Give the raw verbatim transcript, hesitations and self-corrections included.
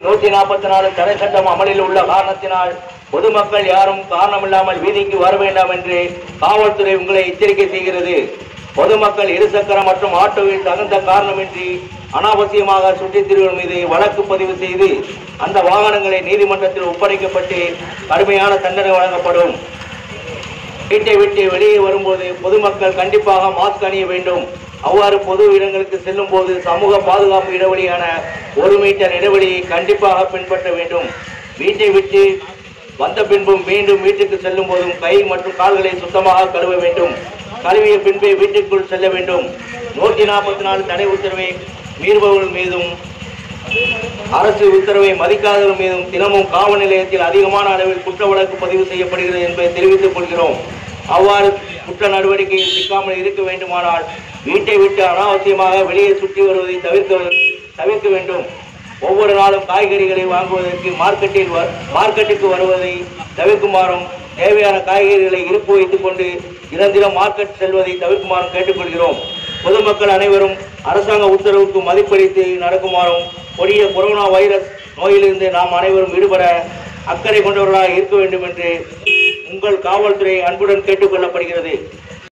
நூற்றி நாற்பத்தி நாலு தடை சட்டம் அமலில் உள்ள காரணத்தினால் பொதுமக்கள் யாரும் காரணமில்லாமல் வீதிக்கு வர வேண்டாம் என்று காவல்துறை உங்களை எச்சரிக்கை செய்கிறது. பொதுமக்கள் இருசக்கரம் மற்றும் ஆட்டோவில் தகுந்த காரணமின்றி அனாவசியமாக சுற்றித் திரிவதன் மீது வழக்கு பதிவு செய்து அந்த வாகனங்களை நீதிமன்றத்தில் ஒப்படைக்கப்பட்டு கடுமையான தண்டனை வழங்கப்படும். வீட்டை விட்டு வெளியே வரும்போது பொதுமக்கள் கண்டிப்பாக மாஸ்க் அணிய வேண்டும். அவ்வாறு பொது இடங்களுக்கு செல்லும் போது சமூக பாதுகாப்பு இடைவெளியான ஒரு மீட்டர் இடைவெளியை கண்டிப்பாக பின்பற்ற வேண்டும். வீட்டை விட்டு வந்த பின்பும் மீண்டும் வீட்டுக்கு செல்லும் போதும் கை மற்றும் கால்களை சுத்தமாக கழுவ வேண்டும். கழுவிய பின்பே வீட்டுக்குள் செல்ல வேண்டும். நூற்றி நாற்பத்தி நாலு தடை உத்தரவை மீறுபவர்கள் மீதும் அரசு உத்தரவை மதிக்காதவர்கள் மீதும் தினமும் காவல் நிலையத்தில் அதிகமான அளவில் குற்ற வழக்கு பதிவு செய்யப்படுகிறது என்பதை தெரிவித்துக் கொள்கிறோம். அவ்வாறு குற்ற நடவடிக்கையில் சிக்காமல் இருக்க வேண்டுமானால் வீட்டை விட்டு அனாவசியமாக வெளியே சுற்றி வருவதை தவிர்க்க தவிர்க்க வேண்டும். ஒவ்வொரு நாளும் காய்கறிகளை வாங்குவதற்கு மார்க்கெட்டில் மார்க்கெட்டுக்கு வருவதை தவிர்க்குமாறும் தேவையான காய்கறிகளை இருப்பு வைத்துக் கொண்டு தினம் தினம் மார்க்கெட் செல்வதை தவிர்க்குமாறும் கேட்டுக்கொள்கிறோம். பொதுமக்கள் அனைவரும் அரசாங்க உத்தரவுக்கு மதிப்பளித்து நடக்குமாறும் கொடிய கொரோனா வைரஸ் நோயிலிருந்து நாம் அனைவரும் விடுபட அக்கறை கொண்டவர்களாக இருக்க வேண்டும் என்று உங்கள் காவல்துறை அன்புடன் கேட்டுக்கொள்ளப்படுகிறது.